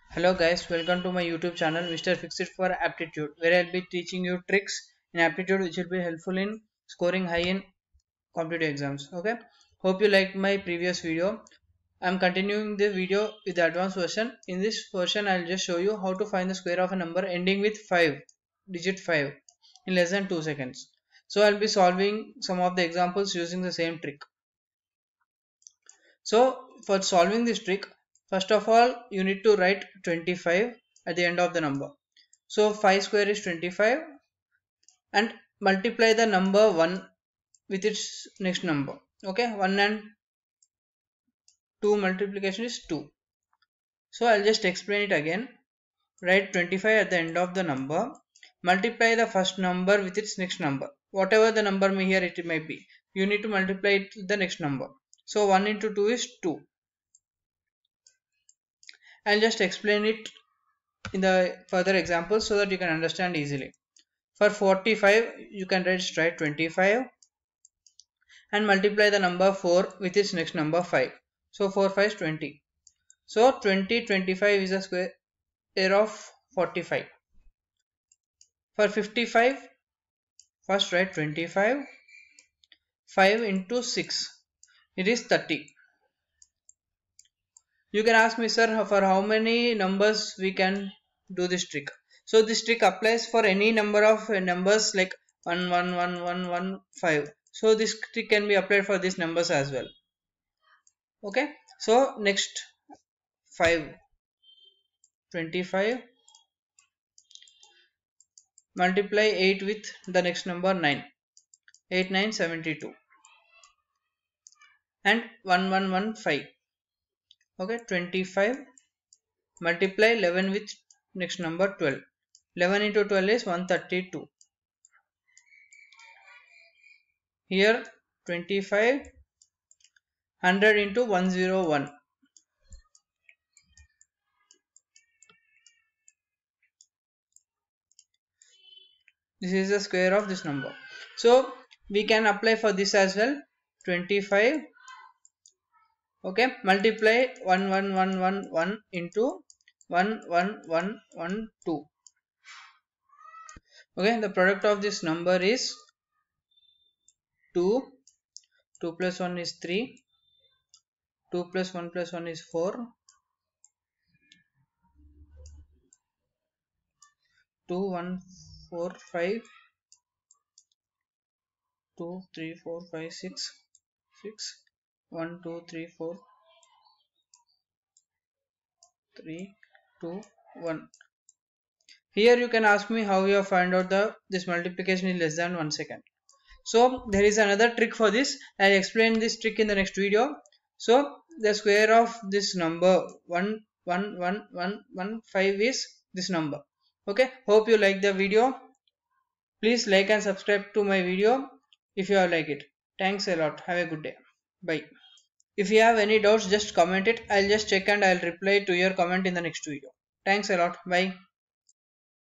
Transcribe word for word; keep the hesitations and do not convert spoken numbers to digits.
Hello guys, welcome to my YouTube channel Mister Fix It for Aptitude, where I'll be teaching you tricks in aptitude which will be helpful in scoring high in competitive exams. Okay, hope you liked my previous video. I'm continuing the video with the advanced version. In this version, I'll just show you how to find the square of a number ending with five, digit five, in less than two seconds. So I'll be solving some of the examples using the same trick. So for solving this trick, first of all, you need to write twenty-five at the end of the number. So five square is twenty-five and multiply the number one with its next number. Okay, one and two multiplication is two. So I'll just explain it again. Write twenty-five at the end of the number. Multiply the first number with its next number. Whatever the number may here it may be. You need to multiply it with the next number. So one into two is two. I'll just explain it in the further examples so that you can understand easily. For forty-five, you can write straight twenty-five and multiply the number four with its next number five. So four five is twenty. So twenty, twenty-five is the square of forty-five. For fifty-five, first write twenty-five, five into six, it is thirty. You can ask me, sir, for how many numbers we can do this trick. So this trick applies for any number of numbers like one, one, one, one, one, five. So this trick can be applied for these numbers as well. Okay. So next five, twenty-five, multiply eight with the next number nine. eight, nine, seventy-two. And one, one, one, five. Okay, twenty-five, multiply eleven with next number twelve. eleven into twelve is one hundred thirty-two. Here twenty-five, one hundred into one hundred one. This is the square of this number. So we can apply for this as well. twenty-five. Okay, multiply one one one one one into one one one one two. Okay, the product of this number is two. two plus one is three. two plus one plus one is four. two, one, four, five. two, three, four, five, six. six. one, two, three, four. three, two, one. Here you can ask me how you have found out the this multiplication in less than one second. So there is another trick for this. I'll explain this trick in the next video. So the square of this number one one one one one five is this number. Okay. Hope you like the video. Please like and subscribe to my video if you have liked it. Thanks a lot. Have a good day. Bye. If you have any doubts, just comment it. I'll just check and I'll reply to your comment in the next video. Thanks a lot. Bye.